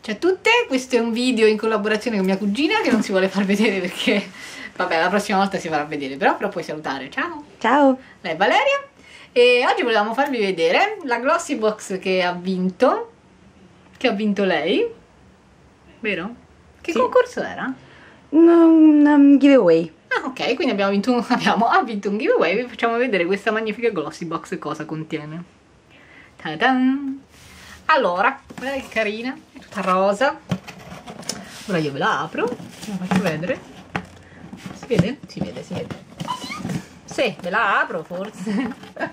Ciao a tutte, questo è un video in collaborazione con mia cugina che non si vuole far vedere perché, vabbè, la prossima volta si farà vedere, però puoi salutare, ciao! Ciao! Lei è Valeria e oggi volevamo farvi vedere la Glossy Box che ha vinto lei, vero? Che sì. concorso era? Un giveaway. Ah, ok, quindi ha vinto un giveaway, vi facciamo vedere questa magnifica Glossy Box e cosa contiene. Ta-dan! Allora, guardate che carina, è tutta rosa. Ora io ve la apro, ve la faccio vedere. Si vede? Si vede, si vede. Sì, ve la apro forse.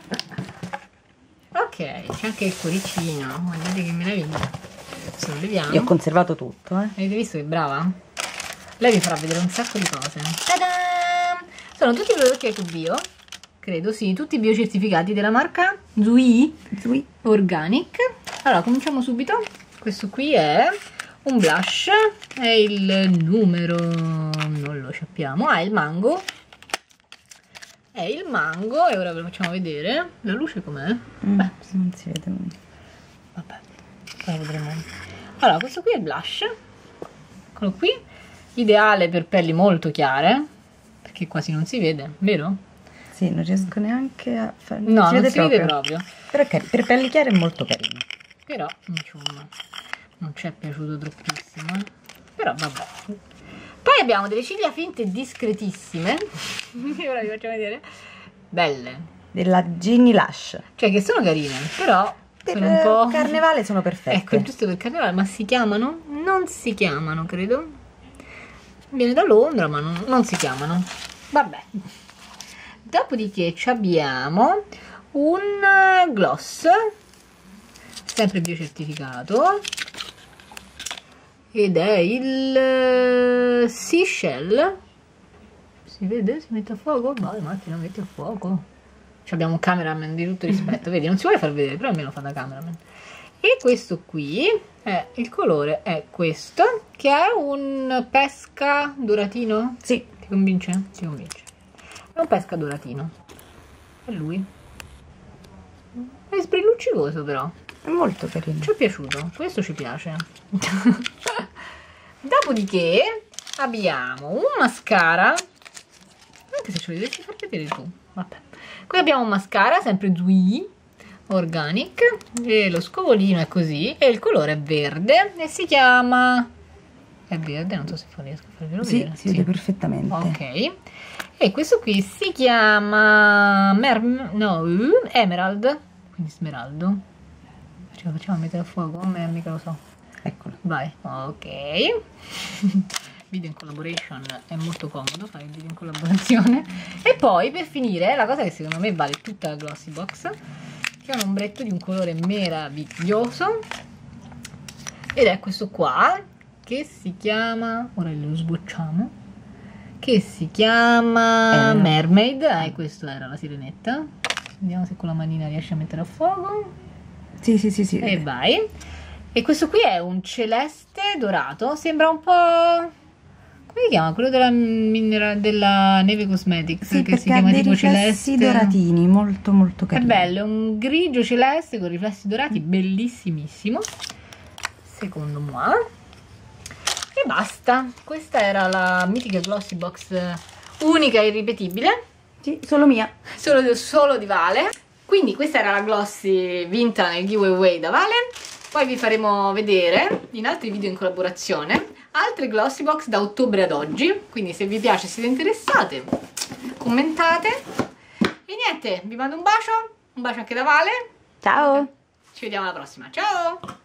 Ok, c'è anche il cuoricino, guardate che meraviglia. Adesso lo leviamo. Io ho conservato tutto, Avete visto che brava? Lei vi farà vedere un sacco di cose. Ta-da! Sono tutti prodotti Ecobio, credo, sì, tutti biocertificati della marca Zui Organic. Allora, cominciamo subito. Questo qui è un blush, è il numero, non lo sappiamo, è il mango. È il mango e ora ve lo facciamo vedere. La luce com'è? Beh, non si vede. Vabbè, poi vedremo. Allora, questo qui è il blush. Eccolo qui. Ideale per pelli molto chiare, perché quasi non si vede, vero? Sì, non riesco neanche a fare. No, non si vede proprio. Però per pelli chiare è molto carino. Però, insomma, non ci è piaciuto troppissimo. Però, vabbè. Poi abbiamo delle ciglia finte discretissime. Ora vi faccio vedere. Belle. Della Ginny Lush. Cioè, che sono carine, però per sono un po'... carnevale sono perfette. Ecco, giusto per carnevale, ma si chiamano? Non si chiamano, credo. Viene da Londra, ma non si chiamano. Vabbè. Dopodiché abbiamo un gloss, sempre biocertificato, ed è il Seashell. Si vede? Si mette a fuoco? Vai, macchina, metti a fuoco. Abbiamo un cameraman di tutto rispetto, vedi, non si vuole far vedere, però almeno fa da cameraman. E questo qui è il colore, è questo, che è un pesca doratino. Sì. Ti convince? Ti convince. È un pesca doratino. È lui. È sbrilluccicoso però. È molto carino. Ci è piaciuto. Questo ci piace. Dopodiché abbiamo un mascara. Anche se ce lo devi far vedere tu. Vabbè. Qui abbiamo un mascara, sempre Zui Organic. E lo scovolino è così. E il colore è verde. E si chiama... È verde, non so se riesco a farvelo vedere. Sì, si vede perfettamente. Ok. E questo qui si chiama Emerald, quindi smeraldo. Ce lo facciamo mettere a fuoco? Mica lo so. Eccolo. Vai. Ok. Video in collaboration è molto comodo fare il video in collaborazione. E poi per finire la cosa che secondo me vale tutta la Glossy Box, che è un ombretto di un colore meraviglioso, ed è questo qua che si chiama, ora lo sbocciamo, che si chiama Mermaid. E questo era la sirenetta. Vediamo se con la manina riesce a mettere a fuoco. Sì. E vai. E questo qui è un celeste dorato, sembra un po'... come si chiama? Quello della Neve Cosmetics, sì, che si chiama tipo celeste. Doratini, molto molto carino. È bello, è un grigio celeste con riflessi dorati, bellissimissimo. Secondo me. E basta, questa era la mitica Glossy Box unica e irripetibile. Sì, solo mia. Solo di Vale. Quindi questa era la Glossy vinta nel giveaway da Vale. Poi vi faremo vedere in altri video in collaborazione altre Glossy Box da ottobre ad oggi. Quindi se vi piace, siete interessate, commentate. E niente, vi mando un bacio anche da Vale. Ciao. Ci vediamo alla prossima, ciao!